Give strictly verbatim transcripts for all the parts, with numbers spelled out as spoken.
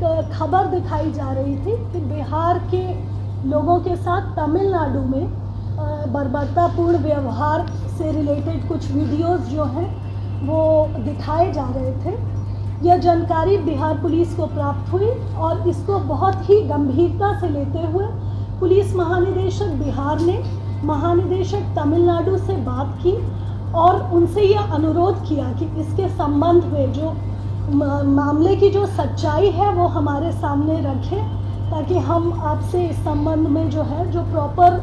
एक खबर दिखाई जा रही थी कि बिहार के लोगों के साथ तमिलनाडु में बर्बरतापूर्ण व्यवहार से रिलेटेड कुछ वीडियोस जो हैं वो दिखाए जा रहे थे। यह जानकारी बिहार पुलिस को प्राप्त हुई और इसको बहुत ही गंभीरता से लेते हुए पुलिस महानिदेशक बिहार ने महानिदेशक तमिलनाडु से बात की और उनसे यह अनुरोध किया कि इसके संबंध में जो मामले की जो सच्चाई है वो हमारे सामने रखें, ताकि हम आपसे इस संबंध में जो है जो प्रॉपर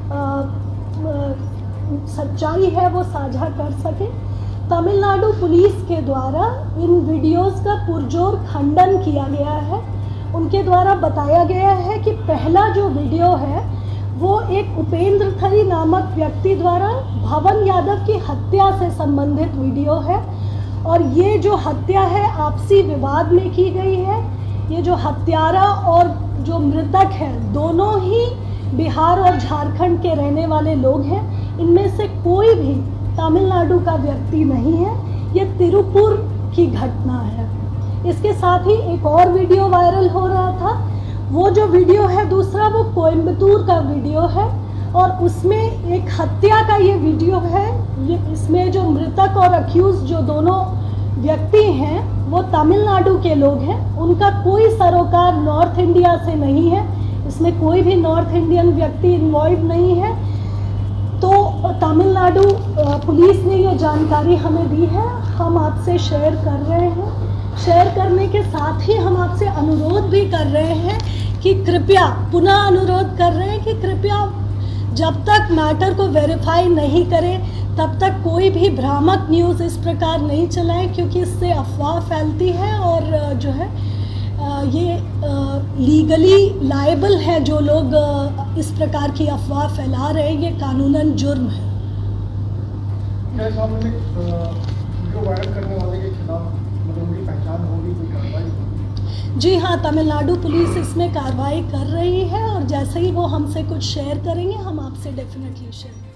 सच्चाई है वो साझा कर सकें। तमिलनाडु पुलिस के द्वारा इन वीडियोस का पुरजोर खंडन किया गया है। उनके द्वारा बताया गया है कि पहला जो वीडियो है वो एक उपेंद्र थरी नामक व्यक्ति द्वारा भवन यादव की हत्या से संबंधित वीडियो है और ये जो हत्या है आपसी विवाद में की गई है। ये जो हत्यारा और जो मृतक है दोनों ही बिहार और झारखंड के रहने वाले लोग हैं। इनमें से कोई भी तमिलनाडु का व्यक्ति नहीं है। ये तिरुपुर की घटना है। इसके साथ ही एक और वीडियो वायरल हो रहा था। वो जो वीडियो है दूसरा वो कोयम्बतूर का वीडियो है और उसमें एक हत्या का ये वीडियो है। ये इसमें जो मृतक और अक्यूज जो दोनों व्यक्ति हैं वो तमिलनाडु के लोग हैं। उनका कोई सरोकार नॉर्थ इंडिया से नहीं है। इसमें कोई भी नॉर्थ इंडियन व्यक्ति इन्वॉल्व नहीं है। तो तमिलनाडु पुलिस ने ये जानकारी हमें दी है, हम आपसे शेयर कर रहे हैं। शेयर करने के साथ ही हम आपसे अनुरोध भी कर रहे हैं कि कृपया पुनः अनुरोध कर रहे हैं कि कृपया जब तक मैटर को वेरीफाई नहीं करें तब तक कोई भी भ्रामक न्यूज़ इस प्रकार नहीं चलाएं, क्योंकि इससे अफवाह फैलती है और जो है ये लीगली लायबल है। जो लोग इस प्रकार की अफवाह फैला रहे हैं ये कानूनन जुर्म है। क्या इस मामले में वीडियो वायरल करने वाले के खिलाफ मतलब उनकी पहचान होगी, कोई कार्रवाई? जी हाँ, तमिलनाडु पुलिस इसमें कार्रवाई कर रही है और जैसे ही वो हमसे कुछ शेयर करेंगे हम आपसे डेफिनेटली शेयर करेंगे।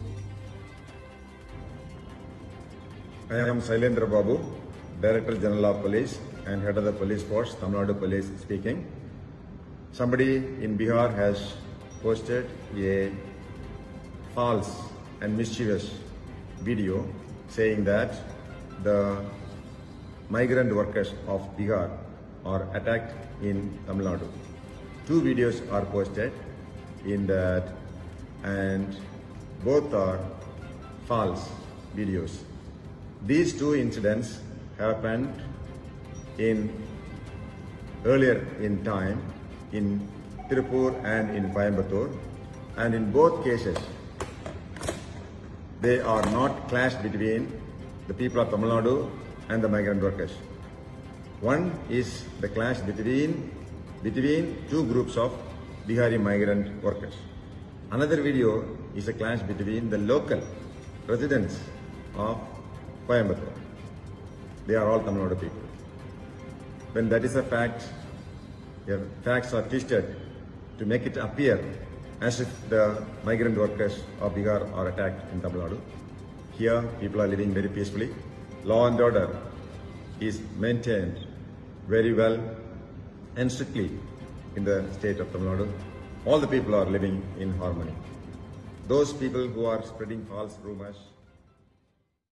I am Sailendra Babu, Director General of Police and Head of the Police Force, Tamil Nadu Police speaking. Somebody in Bihar has posted a false and mischievous video saying that the migrant workers of Bihar are attacked in Tamil Nadu. Two videos are posted in that and both are false videos. These two incidents happened in earlier in time in Tirupur and in Coimbatore, and in both cases they are not clash between the people of Tamil Nadu and the migrant workers. One is the clash between between two groups of Bihari migrant workers. Another video is a clash between the local residents of Coimbatore. They are all Tamil Nadu people. When that is a fact, the facts are twisted to make it appear as if the migrant workers of Bihar are attacked in Tamil Nadu. Here, people are living very peacefully. Law and order is maintained very well and strictly in the state of Tamil Nadu. All the people are living in harmony. Those people who are spreading false rumors